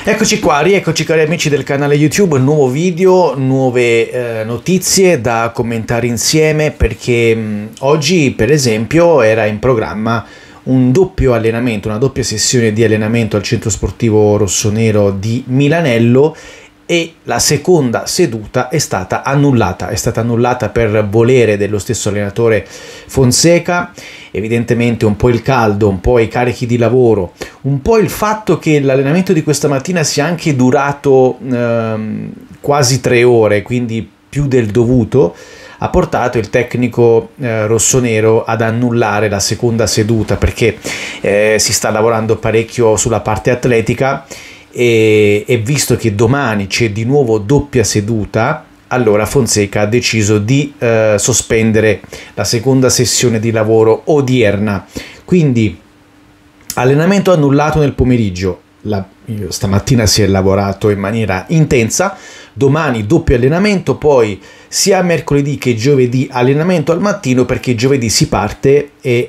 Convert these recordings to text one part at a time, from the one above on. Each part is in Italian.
Eccoci qua, rieccoci cari amici del canale YouTube, nuovo video, nuove notizie da commentare insieme perché oggi per esempio era in programma un doppio allenamento, una doppia sessione di allenamento al centro sportivo rossonero di Milanello e la seconda seduta è stata annullata per volere dello stesso allenatore Fonseca. Evidentemente un po' il caldo, un po' i carichi di lavoro, un po' il fatto che l'allenamento di questa mattina sia anche durato quasi 3 ore, quindi più del dovuto, ha portato il tecnico rossonero ad annullare la seconda seduta perché si sta lavorando parecchio sulla parte atletica e visto che domani c'è di nuovo doppia seduta, allora Fonseca ha deciso di sospendere la seconda sessione di lavoro odierna. Quindi allenamento annullato nel pomeriggio, stamattina si è lavorato in maniera intensa, domani doppio allenamento, poi sia mercoledì che giovedì allenamento al mattino perché giovedì si parte e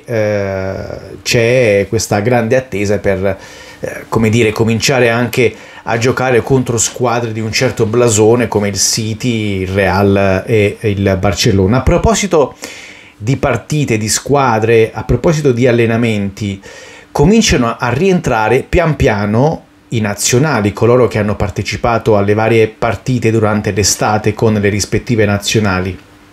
c'è questa grande attesa per come dire, cominciare anche a giocare contro squadre di un certo blasone come il City, il Real e il Barcellona. A proposito di partite, di squadre, a proposito di allenamenti, cominciano a rientrare pian piano i nazionali, coloro che hanno partecipato alle varie partite durante l'estate con le rispettive nazionali.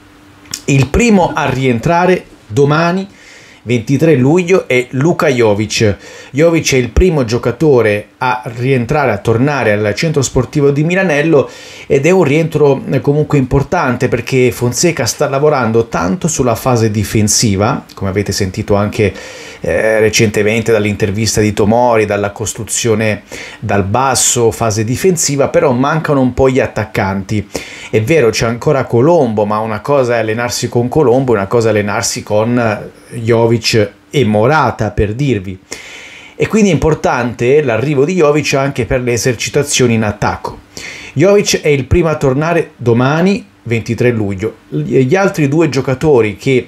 Il primo a rientrare domani 23 luglio è Luka Jovic. Jovic è il primo giocatore a rientrare, a tornare al centro sportivo di Milanello ed è un rientro comunque importante perché Fonseca sta lavorando tanto sulla fase difensiva, come avete sentito anche recentemente dall'intervista di Tomori, dalla costruzione dal basso, fase difensiva, però mancano un po' gli attaccanti. È vero, c'è ancora Colombo, ma una cosa è allenarsi con Colombo, una cosa è allenarsi con Jovic e Morata, per dirvi. E quindi è importante l'arrivo di Jovic anche per le esercitazioni in attacco. Jovic è il primo a tornare domani 23 luglio. Gli altri due giocatori che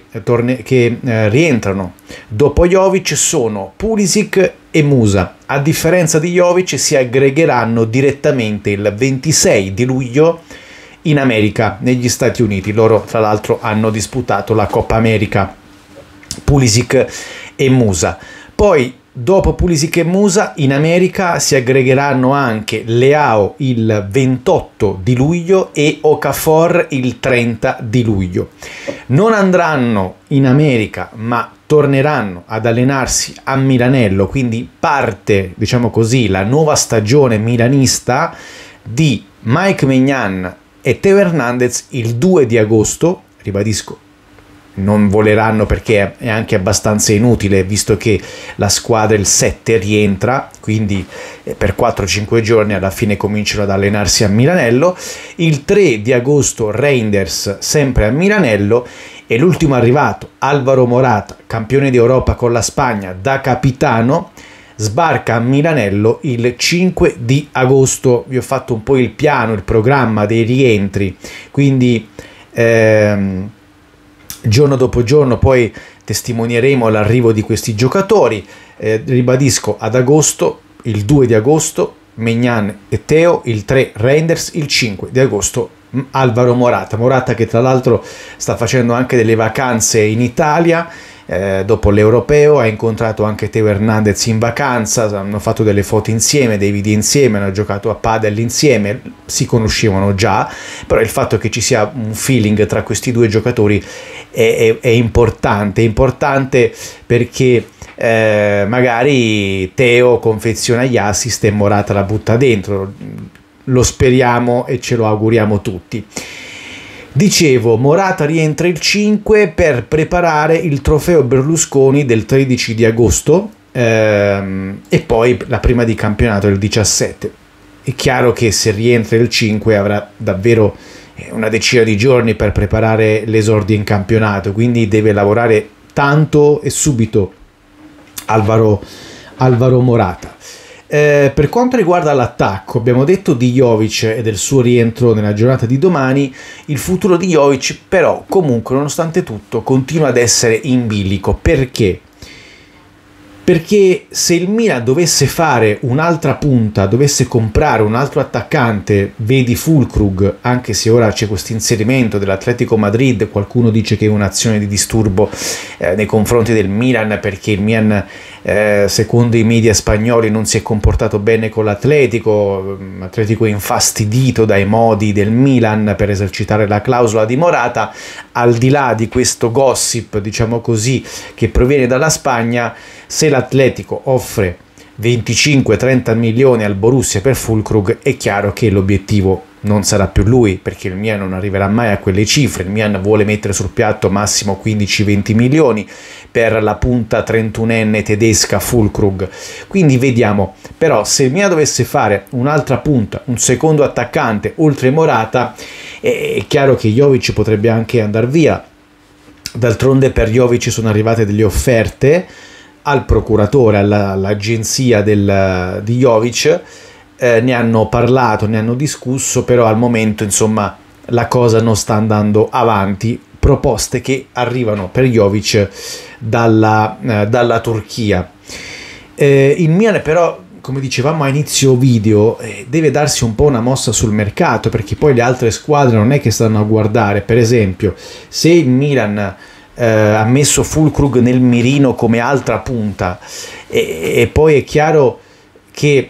rientrano dopo Jovic sono Pulisic e Musa. A differenza di Jovic si aggregheranno direttamente il 26 di luglio in America, negli Stati Uniti. Loro tra l'altro hanno disputato la Coppa America, Pulisic e Musa. Poi dopo Pulisic e Musa in America si aggregheranno anche Leao il 28 di luglio e Okafor il 30 di luglio. Non andranno in America ma torneranno ad allenarsi a Milanello, quindi parte, diciamo così, la nuova stagione milanista di Mike Maignan e Teo Hernandez il 2 di agosto, ribadisco, non voleranno perché è anche abbastanza inutile visto che la squadra il 7 rientra, quindi per 4-5 giorni alla fine cominciano ad allenarsi a Milanello. Il 3 di agosto Reinders sempre a Milanello e l'ultimo arrivato Alvaro Morata, campione d'Europa con la Spagna da capitano, sbarca a Milanello il 5 di agosto. Vi ho fatto un po' il piano, il programma dei rientri, quindi giorno dopo giorno poi testimonieremo l'arrivo di questi giocatori. Ribadisco, ad agosto, il 2 di agosto Maignan e Teo, il 3 Reinders, il 5 di agosto Alvaro Morata che tra l'altro sta facendo anche delle vacanze in Italia. Dopo l'Europeo ha incontrato anche Teo Hernandez in vacanza, hanno fatto delle foto insieme, dei video insieme, hanno giocato a padel insieme, si conoscevano già, però il fatto che ci sia un feeling tra questi due giocatori è importante perché magari Teo confeziona gli assist e Morata la butta dentro, lo speriamo e ce lo auguriamo tutti. Dicevo, Morata rientra il 5 per preparare il trofeo Berlusconi del 13 di agosto e poi la prima di campionato il 17. È chiaro che se rientra il 5 avrà davvero una decina di giorni per preparare l'esordio in campionato, quindi deve lavorare tanto e subito Alvaro Morata. Per quanto riguarda l'attacco, abbiamo detto di Jovic e del suo rientro nella giornata di domani. Il futuro di Jovic però comunque nonostante tutto continua ad essere in bilico perché perché se il Milan dovesse fare un'altra punta, dovesse comprare un altro attaccante, vedi Füllkrug, anche se ora c'è questo inserimento dell'Atletico Madrid, qualcuno dice che è un'azione di disturbo nei confronti del Milan, perché il Milan secondo i media spagnoli non si è comportato bene con l'Atletico è infastidito dai modi del Milan per esercitare la clausola di Morata. Al di là di questo gossip, diciamo così, che proviene dalla Spagna, se l'Atletico offre 25-30 milioni al Borussia per Füllkrug, è chiaro che l'obiettivo non sarà più lui, perché il Milan non arriverà mai a quelle cifre. Il Milan vuole mettere sul piatto massimo 15-20 milioni per la punta 31enne tedesca Füllkrug. Quindi vediamo, però se il Milan dovesse fare un'altra punta, un secondo attaccante oltre Morata, è chiaro che Jovic potrebbe anche andare via. D'altronde per Jovic sono arrivate delle offerte al procuratore, all'agenzia di Jovic, ne hanno parlato, ne hanno discusso, però al momento insomma la cosa non sta andando avanti. Proposte che arrivano per Jovic dalla Turchia. Il Milan però, come dicevamo a inizio video, deve darsi un po' una mossa sul mercato, perché poi le altre squadre non è che stanno a guardare. Per esempio, se il Milan ha messo Füllkrug nel mirino come altra punta, e poi è chiaro che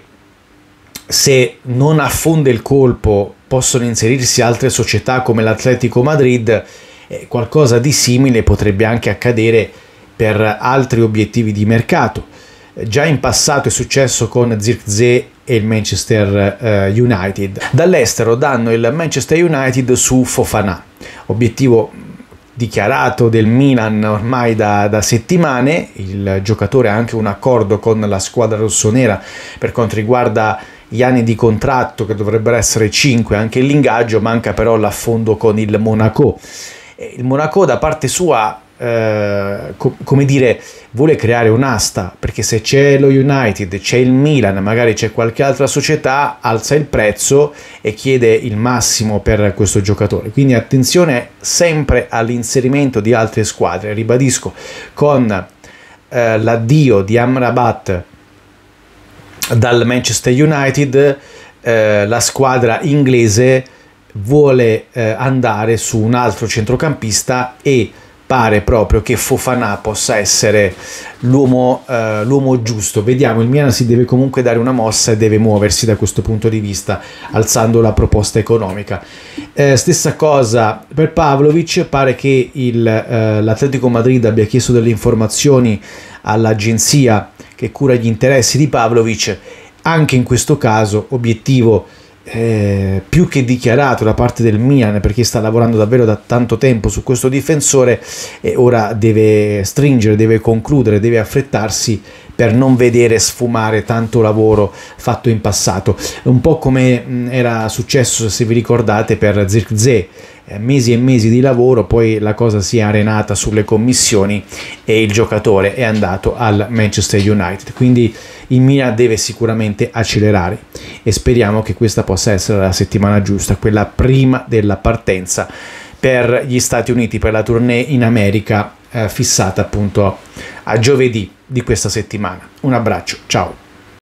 se non affonda il colpo possono inserirsi altre società come l'Atletico Madrid, qualcosa di simile potrebbe anche accadere per altri obiettivi di mercato. Già in passato è successo con Zirkzee e il Manchester United. Dall'estero danno il Manchester United su Fofana, obiettivo dichiarato del Milan ormai da settimane. Il giocatore ha anche un accordo con la squadra rossonera per quanto riguarda gli anni di contratto, che dovrebbero essere 5, anche l'ingaggio. Manca però l'affondo con il Monaco. Il Monaco da parte sua come dire, vuole creare un'asta, perché se c'è lo United, c'è il Milan, magari c'è qualche altra società, alza il prezzo e chiede il massimo per questo giocatore. Quindi attenzione sempre all'inserimento di altre squadre. Ribadisco, con l'addio di Amrabat dal Manchester United, la squadra inglese vuole andare su un altro centrocampista, e pare proprio che Fofana possa essere l'uomo giusto. Vediamo, il Milan si deve comunque dare una mossa e deve muoversi da questo punto di vista, alzando la proposta economica. Stessa cosa per Pavlovic. Pare che l'Atletico Madrid abbia chiesto delle informazioni all'agenzia che cura gli interessi di Pavlovic. Anche in questo caso obiettivo più che dichiarato da parte del Milan, perché sta lavorando davvero da tanto tempo su questo difensore, e ora deve stringere, deve concludere, deve affrettarsi per non vedere sfumare tanto lavoro fatto in passato, un po' come era successo, se vi ricordate, per Zirkzee. Mesi e mesi di lavoro, poi la cosa si è arenata sulle commissioni e il giocatore è andato al Manchester United. Quindi il Milan deve sicuramente accelerare, e speriamo che questa possa essere la settimana giusta, quella prima della partenza per gli Stati Uniti, per la tournée in America fissata appunto a giovedì di questa settimana. Un abbraccio, ciao!